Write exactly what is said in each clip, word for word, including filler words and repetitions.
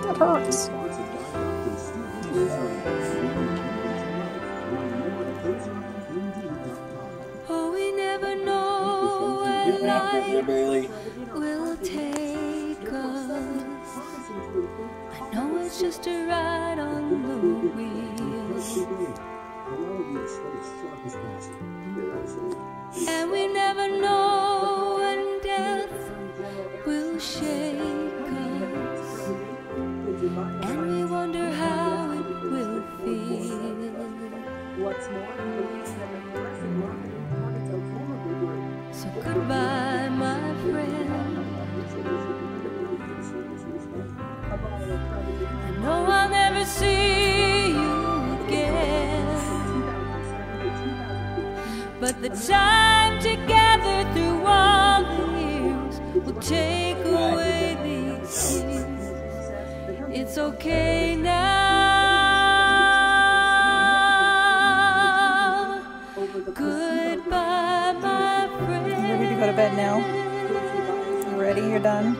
That hurts. Oh, we never know where life will take us. I know it's just a ride on the wheels, and we never know when death will shake us, and we wonder how it will feel. So goodbye, my friend. I know I'll never see you again, but the time together through all the years will take away these tears. It's okay now. Goodbye, my friend. You ready to go to bed now? You ready? You're done?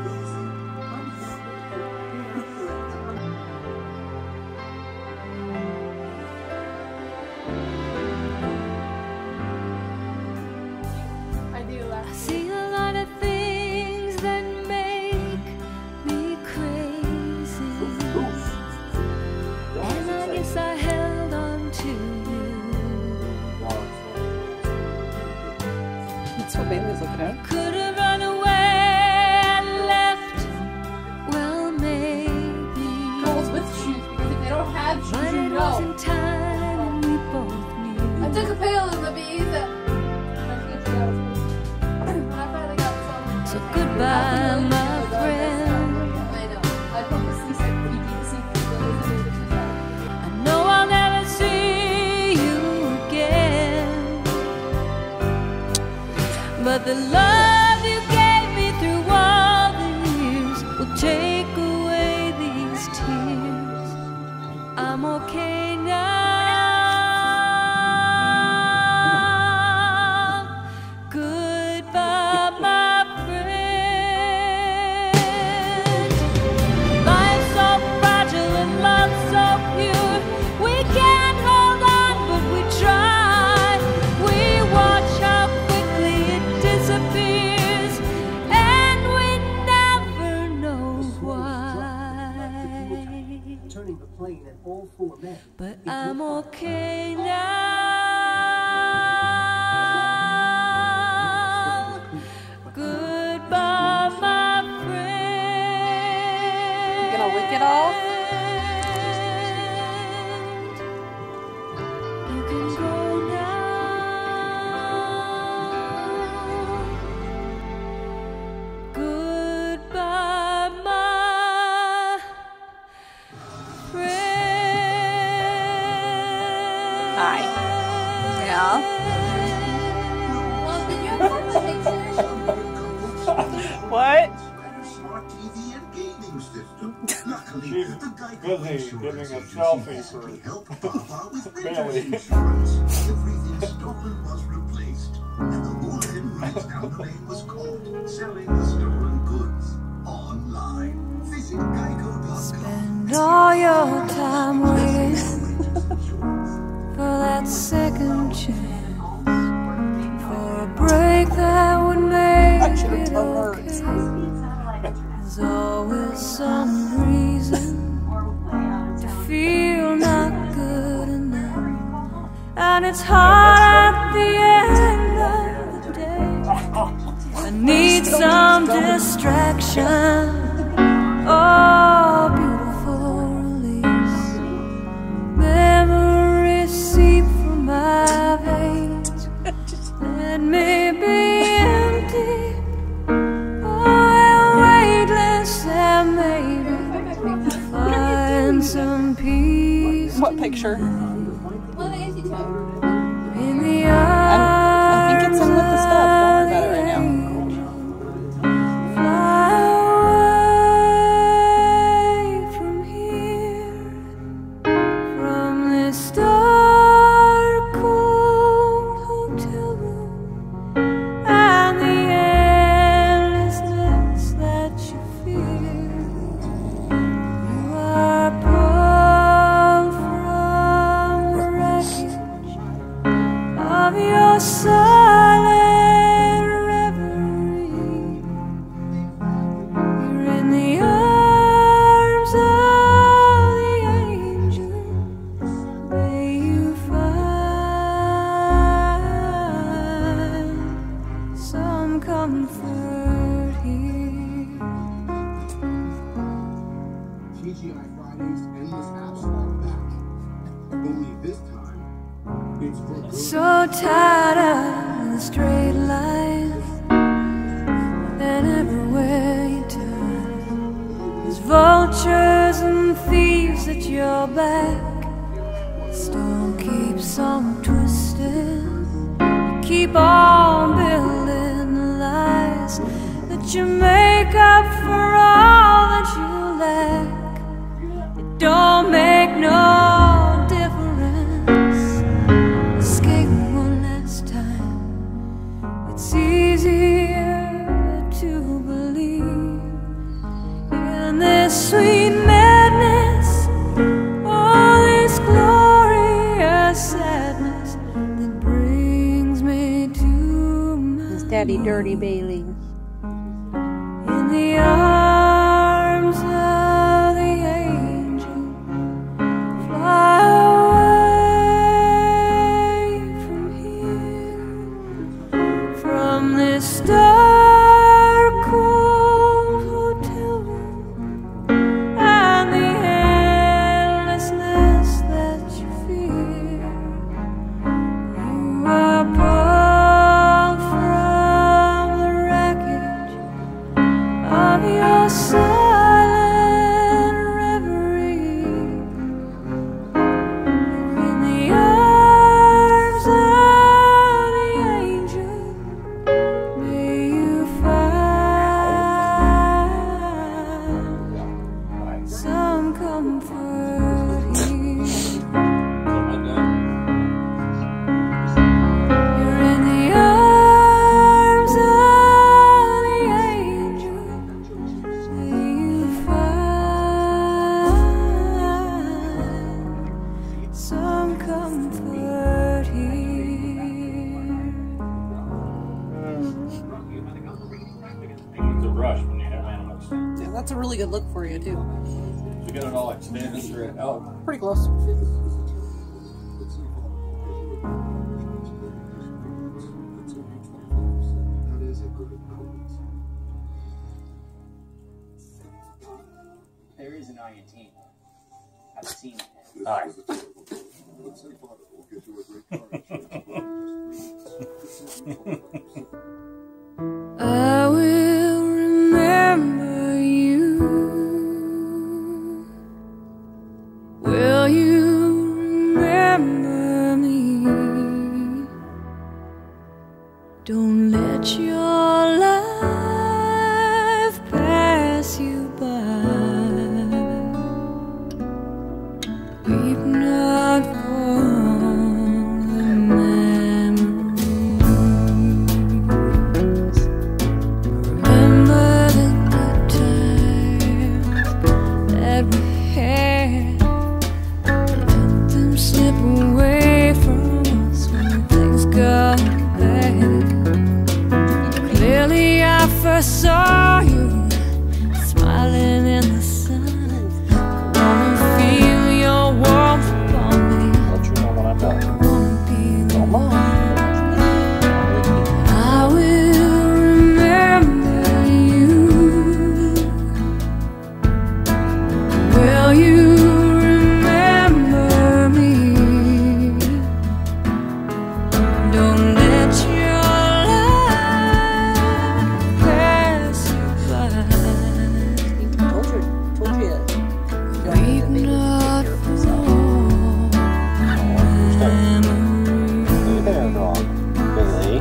I see a lot of things that make me crazy, and I guess I held on to you. That's what Bailey's looking at. Could have run away and left, well, maybe. Girls with shoes, because if they don't have shoes, But you it know. wasn't time, and we both knew. I took a pill in the bees that when I finally got some. So goodbye, my friend. I know. I purposely said P G C because I know I'll never see you again, but the love you gave me through all the years will take away these tears. I'm okay now. Goodbye, my friend. Life's so fragile and love's so pure. We can't hold on, but we try. We watch how quickly it disappears, and we never know why. Turning the plane and all four men. But I'm okay now. Goodbye, my friend. You gonna lick it off? You can go now. Goodbye, my friend. Hi. Yeah. Well, did you have some pictures? What? Smart T V and gaming system. Luckily, She's the Geico busy Insurance giving a Agency selfie has for to help Papa with Bailey. renter's insurance. Everything stolen was replaced, and the bulletin writes down the name was called Selling the Stolen Goods Online. Visit Geico dot com. Spend all your time waiting for that second chance, for a break that would make Your it toe hurts. okay. There's always some reason to feel not good enough, and it's hard at the end of the day. I need some distraction. Oh, beautiful release. Memories seep from my veins. Let me be empty. Oh, weightless, and maybe find some peace. What picture? Well, they get you to. In the I think it's in with the stuff. Don't worry about it right now. Fly away from here, from this dark, cold hotel room, and the endlessness that you feel. So tired of the straight lines, and everywhere you turn, there's vultures and thieves at your back. The storm keeps on twisting, you keep on building the lies that you make up for all that you lack. It don't make no difference. Escape one last time. It's easier to believe in this sweet madness, all this glorious sadness that brings me to my It's Daddy Dirty Bailey. in the arms of the angel. Fly away from here, from this dark, cold hotel room, and the endlessness that you fear. You are pulled from the wreckage of your silent reverie, in the arms of the angel. May you find some comfort here. You're in the arms of the angel. May you find some comfort here. It's a rush when you have animals. Yeah, that's a really good look for you, too. You get it all extended straight out. Pretty close. There is an I N T. I've seen it. Alright. I will remember you. Will you remember me? Don't let your life pass you by. Weep not for the memories. Remember the good times that we had. Let them slip away from us when things got bad. Clearly I first saw you smiling in the sun. I wanna feel your warmth upon me. Let you know when I'm done. I wanna be the one. I will remember you. Will you remember me? Don't let your life pass you by. Told you. Told you. Weep not for memories. Hey there, dog. Bailey.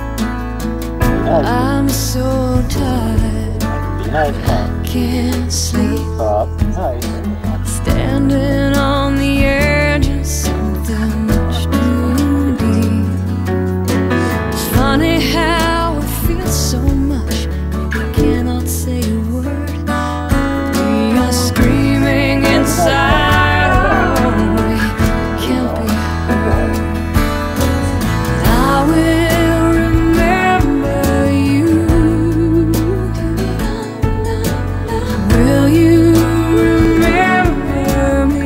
I'm so tired, Be nice, dog. can't sleep. Up. Nice. Standing on the edge of something much too deep. It's funny how it feels so much, we cannot say a word. We are screaming inside, oh, we can't be heard. I will remember you. Will you remember me?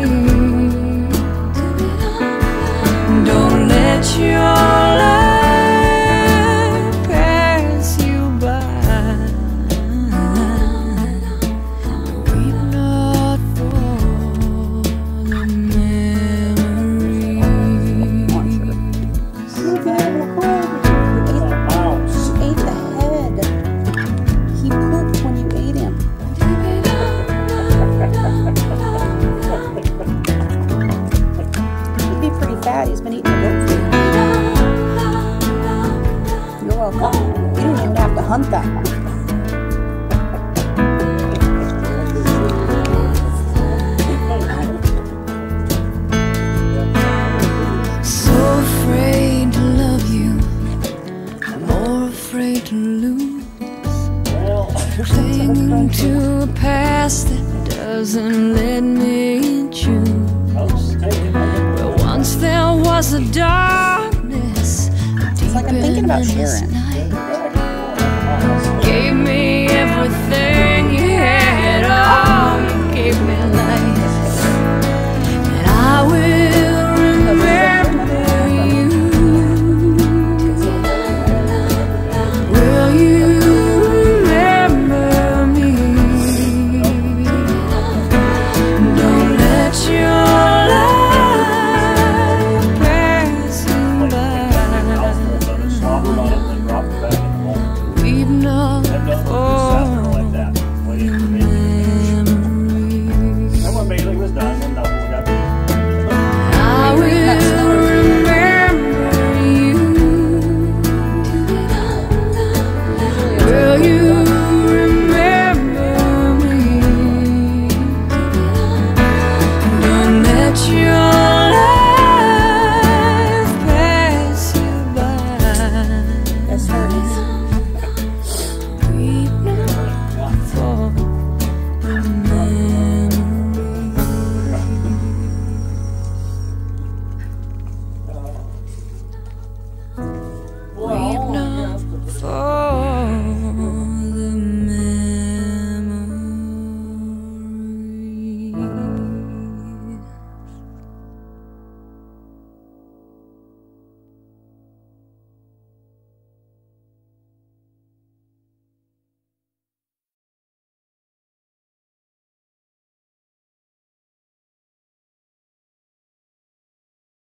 Don't let your life pass you by. Weep not for the memories. welcome. You didn't even have to hunt that one. So afraid to love you, more afraid to lose. Clinging to a past that doesn't let me choose. Where once there was a darkness It's like I'm thinking about deeper than this Sharon. night.